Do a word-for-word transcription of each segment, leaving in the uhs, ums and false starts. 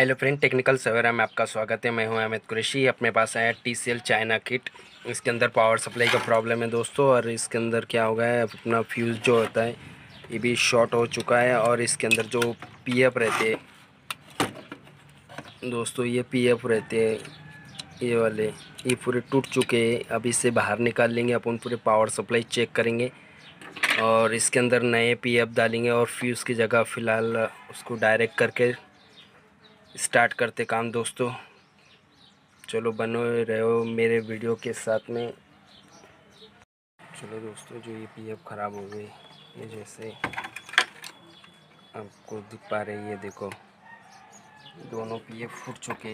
Hello friend, technical सवेरा में आपका स्वागत है। मैं हूं अमित कुरैशी। अपने पास आया T C L China kit. इसके अंदर पावर सप्लाई का प्रॉब्लम है दोस्तों, और इसके अंदर क्या हो गया है, अपना फ्यूज़ जो होता है ये भी शॉर्ट हो चुका है। और इसके अंदर जो पी एफ रहते हैं दोस्तों, ये पी एफ रहते हैं ये वाले, ये पूरे टूट चुके हैं। अब इसे बाहर निकाल लेंगे अपन, पूरे पावर सप्लाई चेक करेंगे और इसके अंदर नए पी एफ डालेंगे और फ्यूज़ की जगह फ़िलहाल उसको डायरेक्ट करके स्टार्ट करते काम दोस्तों। चलो बने रहो मेरे वीडियो के साथ में। चलो दोस्तों, जो ये पी एफ ख़राब हो गई, ये जैसे आपको दिख पा रही है, देखो दोनों पी एफ फूट चुके,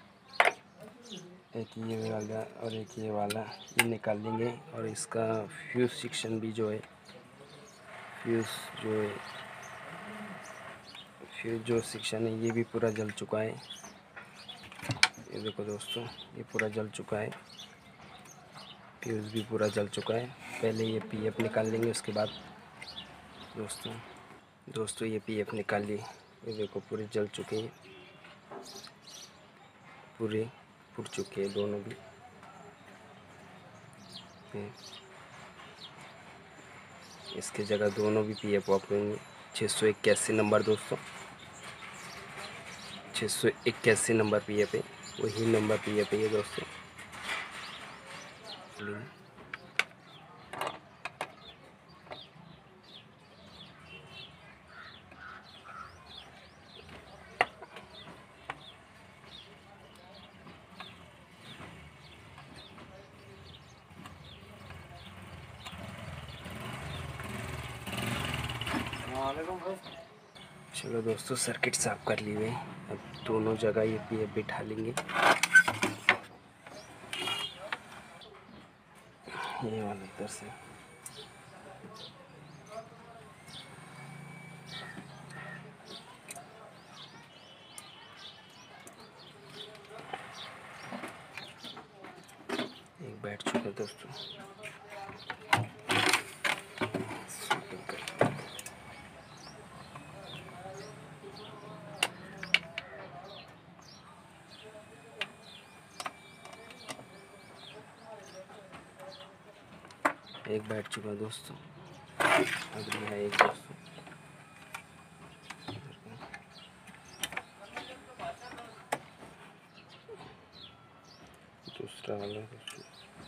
एक ये वाला और एक ये वाला। ये निकाल लेंगे और इसका फ्यूज़ सेक्शन भी जो है, फ्यूज़ जो है फ्यूज़ जो सेक्शन है ये भी पूरा जल चुका है। ये देखो दोस्तों, ये पूरा जल चुका है, फ्यूज़ भी पूरा जल चुका है। पहले ये पी एफ निकाल लेंगे, उसके बाद दोस्तों दोस्तों ये पी एफ निकाल लिए। ये देखो पूरे जल चुके हैं, पूरे फूट चुके हैं दोनों भी। इसके जगह दोनों भी पी एफ वापरेंगे। छः सौ इक्यासी नंबर दोस्तों, छः सौ इक्यासी नंबर पी एफ है, वही नंबर पी एफ है ये दोस्तों। चलो दोस्तों, सर्किट साफ कर लिए। अब दोनों जगह ये पी एफ बिठा लेंगे। ये वाला इधर से एक बैठ चुका दोस्तों। एक बैठ चुका दोस्तों, अगली है एक दोस्तों। दूसरा वाला दोस्तों,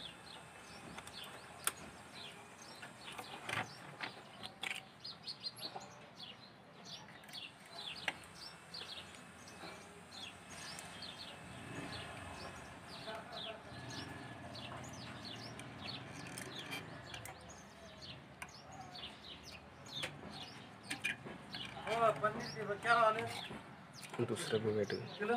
दूसरा भी बैठ गया।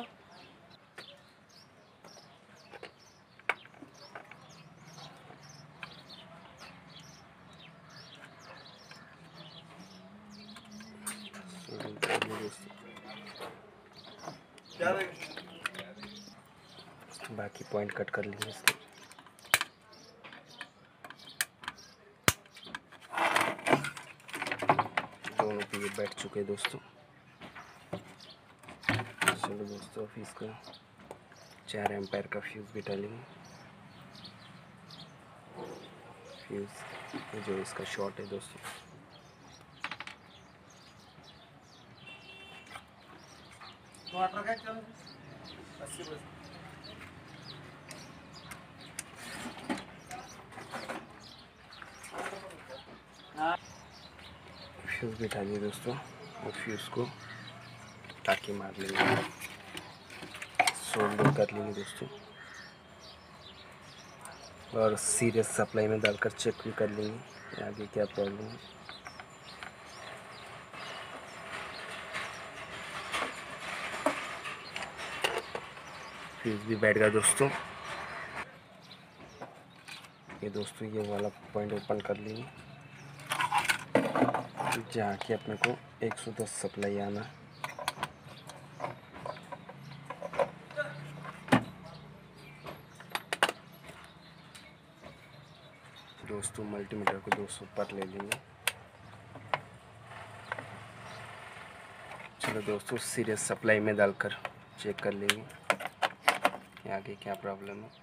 बाकी पॉइंट कट कर लेंगे इसके। दोनों पी बैठ चुके हैं दोस्तों। चलो दोस्तों, अब इसका चार एम्पायर का फ्यूज़ भी डालेंगे। फ्यूज़ जो इसका शॉर्ट है दोस्तों। फ्यूज़ बिठा दिए दोस्तों, और फ्यूज़ को टाँकी मार लेंगे, सोल्डर कर लेंगे दोस्तों, और सीरियस सप्लाई में डालकर चेक भी कर लेंगे आगे क्या प्रॉब्लम है। फ्यूज़ भी बैठ गया दोस्तों। ये दोस्तों ये वाला पॉइंट ओपन कर लेंगे, जहाँ कि अपने को एक सौ दस सप्लाई आना। दोस्तों मल्टीमीटर को दो सौ पर ले लेंगे। चलो दोस्तों, सीरियस सप्लाई में डालकर चेक कर लेंगे कि आगे क्या प्रॉब्लम है।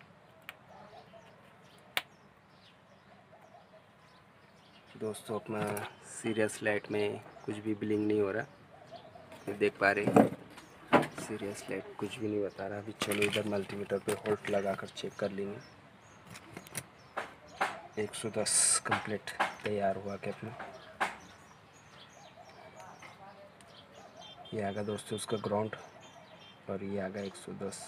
दोस्तों अपना सीरियस लाइट में कुछ भी ब्लिंक नहीं हो रहा, देख पा रहे सीरियस लाइट कुछ भी नहीं बता रहा। अभी चलो इधर मल्टीमीटर पे होल्ड लगाकर चेक कर लेंगे। एक सौ दस कंप्लीट तैयार हुआ क्या अपना। ये आगा दोस्तों उसका ग्राउंड और ये आगा एक सौ दस।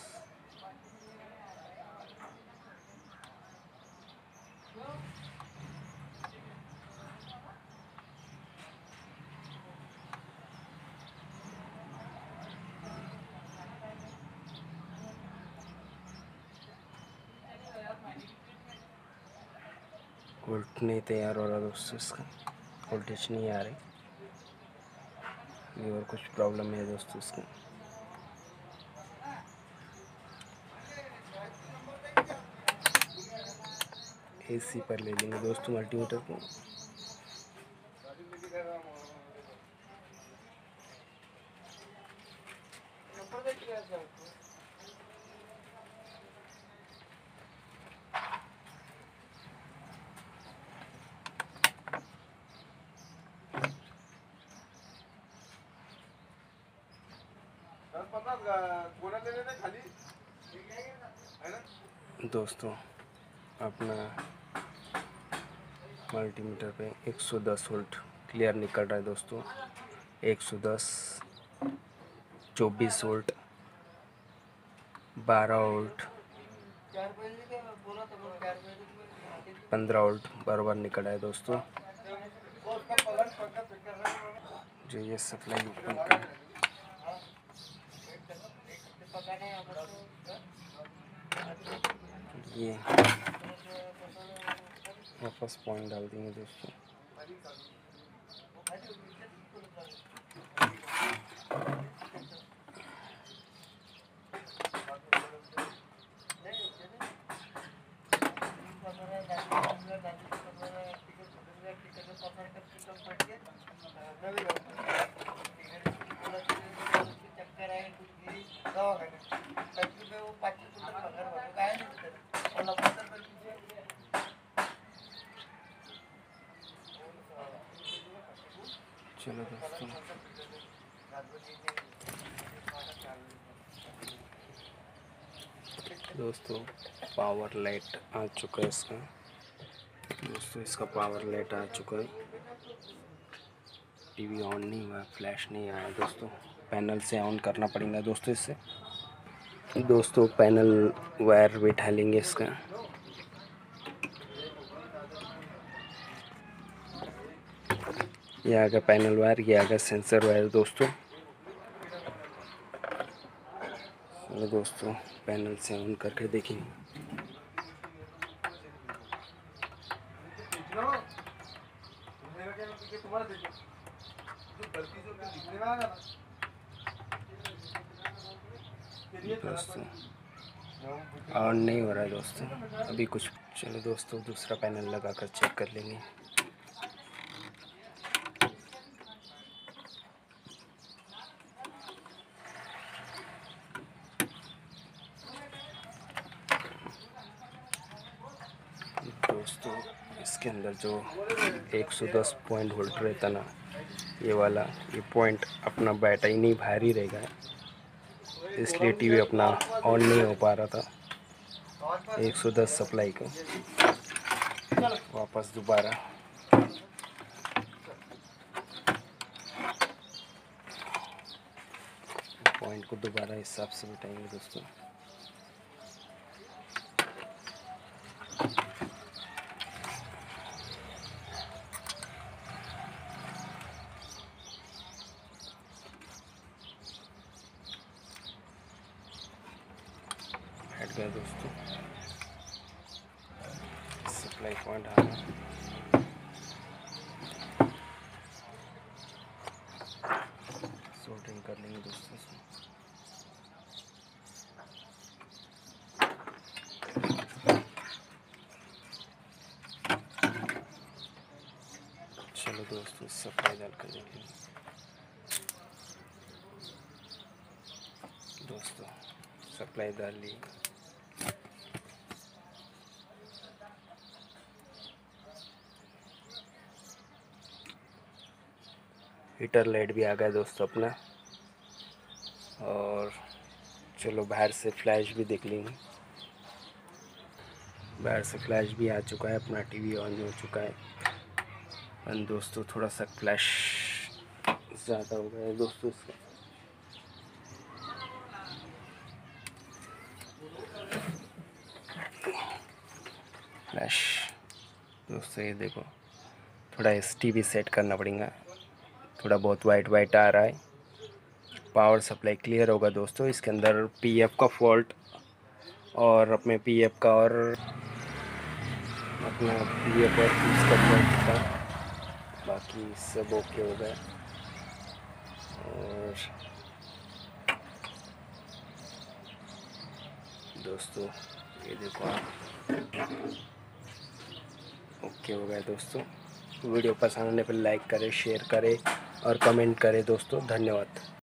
वोल्ट नहीं तैयार हो रहा दोस्तों, इसका वोल्टेज नहीं आ रही। ये और कुछ प्रॉब्लम है दोस्तों इसका। एसी पर ले लेंगे दोस्तों मल्टीमीटर को। दोस्तों अपना मल्टीमीटर पे एक सौ दस वोल्ट क्लियर निकल रहा है दोस्तों। एक सौ दस, चौबीस वोल्ट, बारह वोल्ट, पंद्रह वोल्ट बराबर निकल रहा है दोस्तों। जो ये सप्लाई ओपन कर ये वापस पॉइंट डाल देंगे दोस्तों। चलो दोस्तों दोस्तों पावर लाइट आ चुका है इसका। दोस्तों इसका पावर लाइट आ चुका है। टीवी ऑन नहीं हुआ, फ्लैश नहीं आया दोस्तों। पैनल से ऑन करना पड़ेगा दोस्तों इससे। दोस्तों पैनल वायर बैठा लेंगे इसका। ये आगा पैनल वायर, ये आगा सेंसर वायर दोस्तों। चलो दोस्तों पैनल से ऑन करके देखेंगे। दोस्तों ऑन नहीं हो रहा है दोस्तों अभी कुछ। चलो दोस्तों दूसरा पैनल लगाकर चेक कर लेंगे। दोस्तों इसके अंदर जो एक सौ दस पॉइंट वोल्ट रहता ना, ये वाला ये पॉइंट अपना बैटरी नहीं बाहर ही रहेगा, इसलिए टीवी अपना ऑन नहीं हो पा रहा था। एक सौ दस सप्लाई को वापस दोबारा पॉइंट को दोबारा हिसाब से बिठाएंगे दोस्तों। हट गया दोस्तों सप्लाई पॉइंट आना। सोल्डरिंग कर लेंगे दोस्तों इसमें। चलो दोस्तों सप्लाई डाल कर देखेंगे दोस्तों। सप्लाई डाल ली। हीटर लाइट भी आ गया दोस्तों अपना। और चलो बाहर से फ्लैश भी देख लेंगे। बाहर से फ्लैश भी आ चुका है, अपना टीवी ऑन हो चुका है। और दोस्तों थोड़ा सा फ्लैश ज़्यादा हो गया है दोस्तों इसका। फ्लैश दोस्तों ये देखो, थोड़ा एस टी भी सेट करना पड़ेगा, थोड़ा बहुत वाइट वाइट आ रहा है। पावर सप्लाई क्लियर होगा दोस्तों। इसके अंदर पीएफ का फॉल्ट और अपने पीएफ का और अपना पीएफ और फ्यूज का फॉल्ट था, बाकी सब ओके हो गया। और दोस्तों ये देखो आप, ओके हो गया दोस्तों। वीडियो पसंद आने पर लाइक करें, शेयर करें और कमेंट करें दोस्तों। धन्यवाद।